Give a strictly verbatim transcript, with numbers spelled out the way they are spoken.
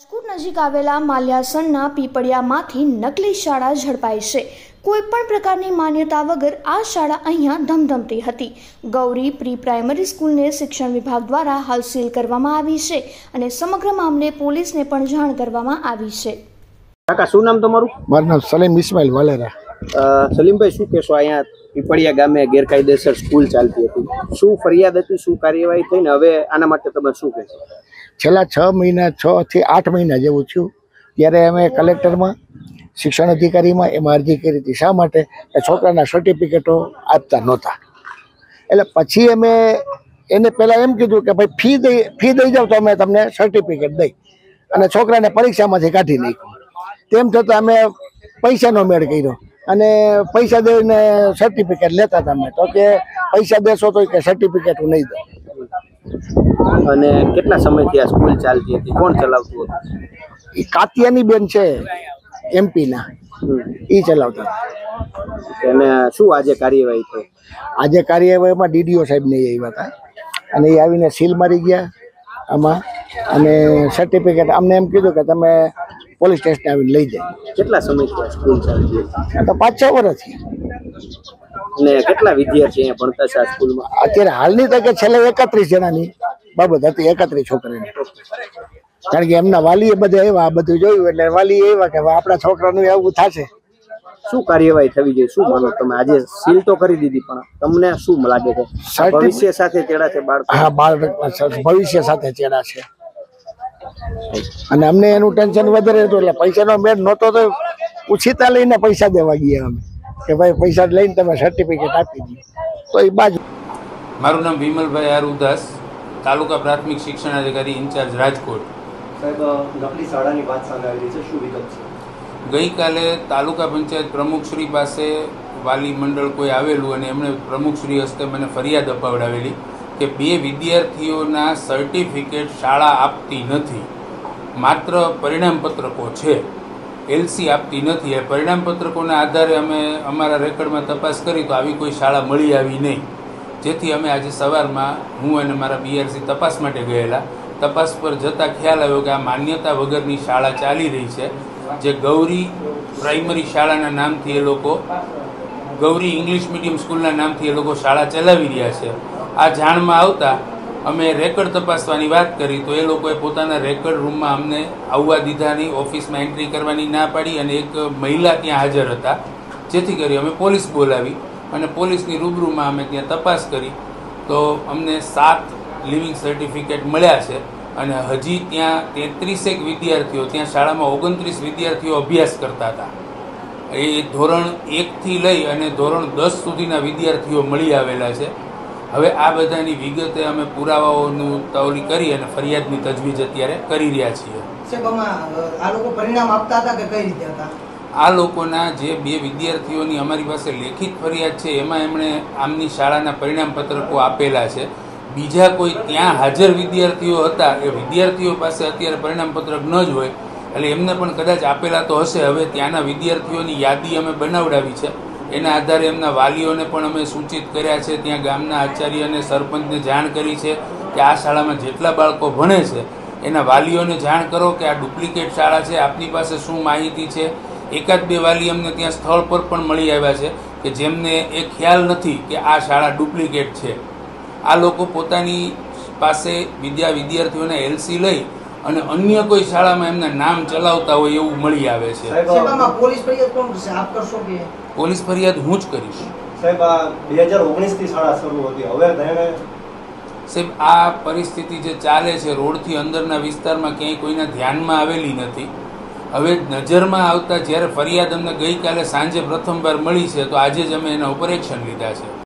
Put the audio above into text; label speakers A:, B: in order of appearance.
A: રાજકોટ નજીક આવેલા માલ્યાસણના પીપળિયામાંથી નકલી શાળા ઝડપાઈ છે। કોઈપણ પ્રકારની માન્યતા વગર આ શાળા અહીંયા ધમધમતી હતી। ગૌરી પ્રી પ્રાઇમરી સ્કૂલને શિક્ષણ વિભાગ દ્વારા હાલ સીલ કરવામાં આવી છે અને સમગ્ર મામલે પોલીસને પણ જાણ કરવામાં આવી છે।
B: કાકા શું નામ તમારું?
C: મારું નામ સલીમ ઇસ્માઇલ વાલેરા।
B: સલીમભાઈ શું કહેશો, અહીંયા પીપળિયા ગામે ગેરકાયદેસર સ્કૂલ ચાલતી હતી, શું ફરિયાદ હતી, શું કાર્યવાહી થઈને હવે આના માટે તમે શું કહેશો?
C: છેલ્લા છ મહિના છ થી આઠ મહિના જેવું થયું ત્યારે અમે કલેક્ટરમાં શિક્ષણ અધિકારીમાં એમાં અરજી કરી હતી। શા માટે? કે છોકરાના સર્ટિફિકેટો આપતા નહોતા। એટલે પછી અમે એને પહેલાં એમ કીધું કે ભાઈ ફી દઈ ફી દઈ જાવ તો અમે તમને સર્ટિફિકેટ દઈ અને છોકરાને પરીક્ષામાંથી કાઢી નાખ્યું। તેમ છતાં અમે પૈસાનો મેળ કર્યો અને પૈસા દઈને સર્ટિફિકેટ લેતા હતા। અમે તો કે પૈસા દેશો તો કે સર્ટિફિકેટ નહીં દો।
B: અને કેટલા સમયથી આ સ્કૂલ ચાલતી હતી, કોણ ચલાવતું હતું?
C: એ કાતિયાની બેન છે એમપીના, એ ચલાવતા હતા।
B: અને શું આજે કાર્યવાહી થઈ?
C: આજે કાર્યવાહીમાં ડીડીઓ સાહેબ ને આવ્યા હતા અને એ આવીને સીલ મારી ગયા આમાં અને સર્ટિફિકેટ અમને એમ કીધું કે તમે પોલીસ સ્ટેશન આવીને લઈ જાય।
B: કેટલા સમયથી આ સ્કૂલ ચાલતી હતી?
C: આ તો પાંચ છ વર્ષથી।
B: અને કેટલા વિદ્યાર્થી અહીંયા ભણતા છે આ સ્કૂલમાં?
C: અત્યારે હાલની તકે છેલ્લે એકત્રીસ જણાની બાબત હતી, એકત્રીસ છોકરાની। કારણ કે એમના વાલીએ બધા આવ્યા, આ બધું જોયું એટલે વાલી એવા કે આપણા છોકરાનું એવું થશે।
B: શું કાર્યવાહી થવી જોઈએ, શું માનો તમે? આજે સીલ તો કરી દીધી, પણ તમને શું લાગે છે ભવિષ્ય સાથે ચેડા છે બાળકો?
C: હા, બાળક ભવિષ્ય સાથે ચેડા છે અને અમને એનું ટેન્શન વધારે હતું એટલે પૈસાનો મેળ નહોતો તો ઉછીતા લઈને પૈસા દેવા ગયા અમે કે ભાઈ પૈસા લઈને તમે સર્ટિફિકેટ આપી દો તો એ બાજુ।
D: મારું નામ વિમલભાઈ આરુદાસ, તાલુકા પ્રાથમિક શિક્ષણ અધિકારી ઇન્ચાર્જ રાજકોટ।
B: સાહેબ, નકલી શાળાની વાત સામે આવી રહી છે, શું વિગત છે?
D: ગઈકાલે તાલુકા પંચાયત પ્રમુખશ્રી પાસે વાલી મંડળ કોઈ આવેલું અને એમણે પ્રમુખશ્રી હસ્તે મને ફરિયાદ અપાવડાવેલી કે બે વિદ્યાર્થીઓના સર્ટિફિકેટ શાળા આપતી નથી, માત્ર પરિણામપત્રકો છે, એલસી આપતી નથી। એ પરિણામપત્રકોના આધારે અમે અમારા રેકર્ડમાં તપાસ કરી તો આવી કોઈ શાળા મળી આવી નહીં, જેથી અમે આજે સવારમાં હું અને મારા બીઆરસી તપાસ માટે ગયેલા। તપાસ પર જતાં ખ્યાલ આવ્યો કે આ માન્યતા વગરની શાળા ચાલી રહી છે, જે ગૌરી પ્રાઇમરી શાળાના નામથી એ લોકો ગૌરી ઇંગ્લિશ મીડિયમ સ્કૂલના નામથી એ લોકો શાળા ચલાવી રહ્યા છે। આ જાણમાં આવતા અમે રેકર્ડ તપાસવાની વાત કરી તો એ લોકોએ પોતાના રેકર્ડ રૂમમાં અમને આવવા દીધા નહીં, ઓફિસમાં એન્ટ્રી કરવાની ના પાડી અને એક મહિલા ત્યાં હાજર હતા, જેથી કરી અમે પોલીસ બોલાવી અને પોલીસની રૂબરૂમાં અમે ત્યાં તપાસ કરી તો અમને સાત લિવિંગ સર્ટિફિકેટ મળ્યા છે અને હજી ત્યાં તેત્રીસેક વિદ્યાર્થીઓ, ત્યાં શાળામાં ઓગણત્રીસ વિદ્યાર્થીઓ અભ્યાસ કરતા હતા। એ ધોરણ એકથી લઈ અને ધોરણ દસ સુધીના વિદ્યાર્થીઓ મળી આવેલા છે। હવે આ બધાની વિગતે અમે પુરાવાઓનું તૌલી કરી અને ફરિયાદની તજવીજ અત્યારે કરી રહ્યા છીએ।
E: આ લોકો પરિણામ આપતા હતા કે કઈ રીતે હતા?
D: આ લોકોના જે બે વિદ્યાર્થીઓની અમારી પાસે લેખિત ફરિયાદ છે એમાં એમણે આમની શાળાના પરિણામ પત્રકો આપેલા છે। બીજા કોઈ ત્યાં હાજર વિદ્યાર્થીઓ હતા, એ વિદ્યાર્થીઓ પાસે અત્યારે પરિણામ પત્રક ન જ હોય એટલે એમને પણ કદાચ આપેલા તો હશે। હવે ત્યાંના વિદ્યાર્થીઓની યાદી અમે બનાવડાવી છે, એના આધારે એમના વાલીઓને પણ અમે સૂચિત કર્યા છે, ત્યાં ગામના આચાર્ય અને સરપંચને જાણ કરી છે કે આ શાળામાં જેટલા બાળકો ભણે છે એના વાલીઓને જાણ કરો કે આ ડુપ્લિકેટ શાળા છે, આપની પાસે શું માહિતી છે। એકાદ બે વાલી અમને ત્યાં સ્થળ પર પણ મળી આવ્યા છે કે જેમને એ ખ્યાલ નથી કે આ શાળા ડુપ્લિકેટ છે। આ લોકો પોતાની પાસે વિદ્યા વિદ્યાર્થીઓને એલસી લઈ અને અન્ય કોઈ શાળામાં એમના નામ ચલાવતા હોય એવું મળી આવે છે।
E: પોલીસ ફરિયાદ કોણ કરશે, આપ કરશો કે?
D: પોલીસ ફરિયાદ હું જ કરીશ।
B: સાહેબ, બે હજાર ઓગણીસ થી શાળા શરૂ હતી, હવે
D: સાહેબ આ પરિસ્થિતિ જે ચાલે છે રોડથી અંદરના વિસ્તારમાં ક્યાંય કોઈના ધ્યાનમાં આવેલી નથી। હવે નજરમાં આવતા જ્યારે ફરિયાદ અમને ગઈકાલે સાંજે પ્રથમવાર મળી છે તો આજે જ અમે એના ઉપર એક્શન લીધા છે।